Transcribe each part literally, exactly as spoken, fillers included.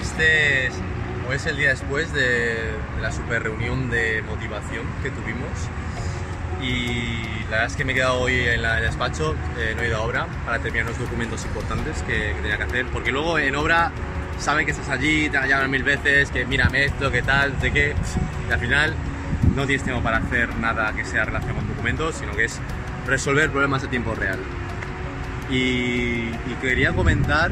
Este es, hoy es el día después de, de la super reunión de motivación que tuvimos y la verdad es que me he quedado hoy en, la, en el despacho, eh, no he ido a obra para terminar los documentos importantes que, que tenía que hacer, porque luego en obra saben que estás allí, te llaman mil veces, que mírame esto, qué tal, de qué, y al final no tienes tiempo para hacer nada que sea relacionado con documentos, sino que es resolver problemas a tiempo real. Y, y quería comentar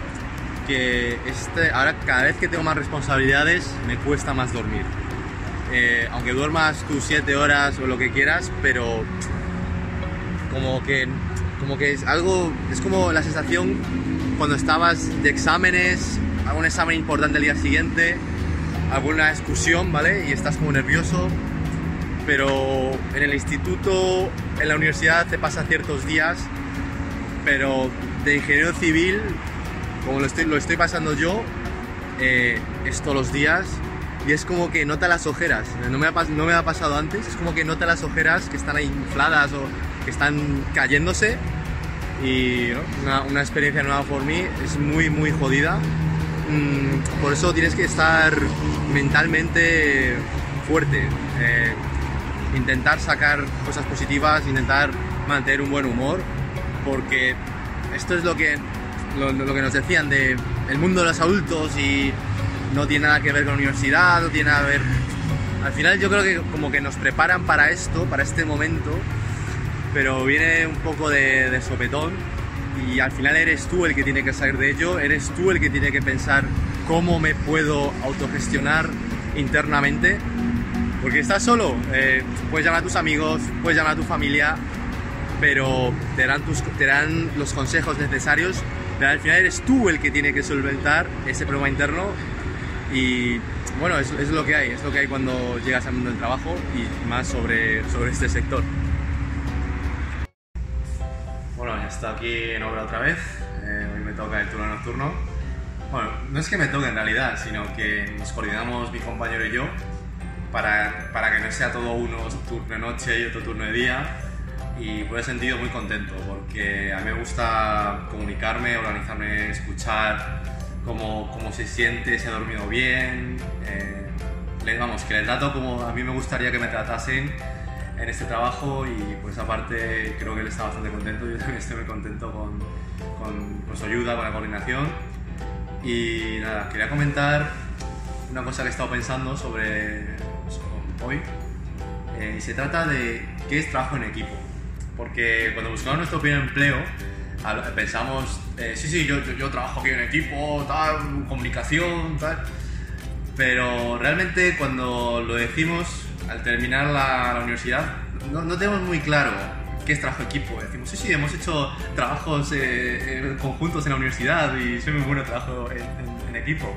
que este, ahora cada vez que tengo más responsabilidades me cuesta más dormir. Eh, aunque duermas tus siete horas o lo que quieras, pero como que, como que es algo, es como la sensación cuando estabas de exámenes, algún examen importante el día siguiente, alguna excursión, ¿vale? Y estás como nervioso, pero en el instituto, en la universidad te pasa ciertos días, pero de ingeniero civil, como lo estoy, lo estoy pasando yo, eh, es todos los días y es como que nota las ojeras. No me, ha, no me ha pasado antes, es como que nota las ojeras que están ahí infladas o que están cayéndose y ¿no? una, una experiencia nueva por mí, es muy muy jodida. Mm, por eso tienes que estar mentalmente fuerte, eh, intentar sacar cosas positivas, intentar mantener un buen humor, porque esto es lo que Lo, lo que nos decían de el mundo de los adultos y no tiene nada que ver con la universidad, no tiene nada que ver. Al final yo creo que como que nos preparan para esto, para este momento, pero viene un poco de, de sopetón y al final eres tú el que tiene que salir de ello, eres tú el que tiene que pensar cómo me puedo autogestionar internamente, porque estás solo, eh, puedes llamar a tus amigos, puedes llamar a tu familia, pero te darán, tus, te darán los consejos necesarios. Pero al final eres tú el que tiene que solventar ese problema interno y bueno, es, es lo que hay, es lo que hay cuando llegas al mundo del trabajo y más sobre, sobre este sector. Bueno, ya estoy aquí en obra otra vez, eh, hoy me toca el turno nocturno. Bueno, no es que me toque en realidad, sino que nos coordinamos mi compañero y yo para, para que no sea todo uno turno de noche y otro turno de día. Y por ese sentido muy contento, porque a mí me gusta comunicarme, organizarme, escuchar cómo, cómo se siente, si ha dormido bien, eh, les, vamos, que les trato como a mí me gustaría que me tratasen en este trabajo y pues aparte creo que él está bastante contento, yo también estoy muy contento con, con, con su ayuda, con la coordinación. Y nada, quería comentar una cosa que he estado pensando sobre, sobre hoy, eh, y se trata de qué es trabajo en equipo. Porque cuando buscamos nuestro primer empleo, pensamos, eh, sí, sí, yo, yo, yo trabajo aquí en equipo, tal, comunicación, tal. Pero realmente cuando lo decimos, al terminar la, la universidad, no, no tenemos muy claro qué es trabajo en equipo. Decimos, sí, sí, hemos hecho trabajos eh, conjuntos en la universidad y soy muy bueno trabajo en, en, en equipo.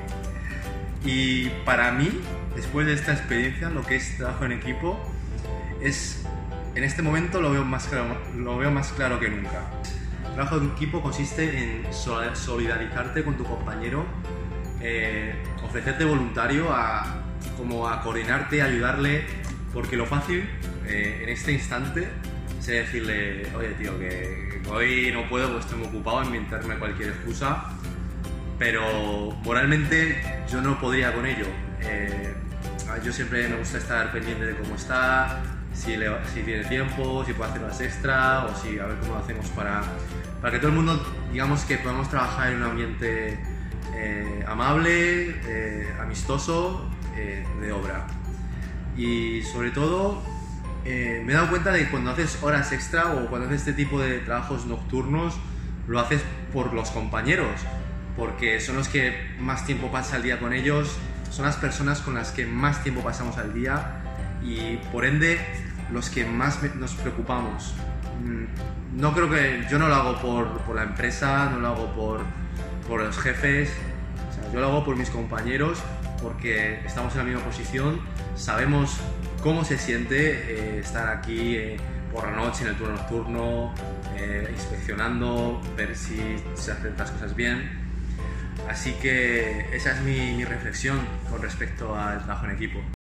Y para mí, después de esta experiencia, lo que es trabajo en equipo es... En este momento lo veo más claro, lo veo más claro que nunca. El trabajo en equipo consiste en solidarizarte con tu compañero, eh, ofrecerte voluntario a, como a coordinarte, a ayudarle, porque lo fácil eh, en este instante es decirle, oye tío, que hoy no puedo porque estoy muy ocupado, inventarme cualquier excusa, pero moralmente yo no podría con ello. Eh, yo siempre me gusta estar pendiente de cómo está, Si, le, si tiene tiempo, si puede hacer horas extra o si a ver cómo lo hacemos para, para que todo el mundo, digamos, que podamos trabajar en un ambiente eh, amable, eh, amistoso, eh, de obra. Y sobre todo eh, me he dado cuenta de que cuando haces horas extra o cuando haces este tipo de trabajos nocturnos lo haces por los compañeros, porque son los que más tiempo pasa al día con ellos, son las personas con las que más tiempo pasamos al día y por ende los que más nos preocupamos. No creo que yo no lo hago por, por la empresa, no lo hago por, por los jefes, o sea, yo lo hago por mis compañeros porque estamos en la misma posición, sabemos cómo se siente eh, estar aquí eh, por la noche en el turno nocturno, eh, inspeccionando, ver si se hacen las cosas bien. Así que esa es mi, mi reflexión con respecto al trabajo en equipo.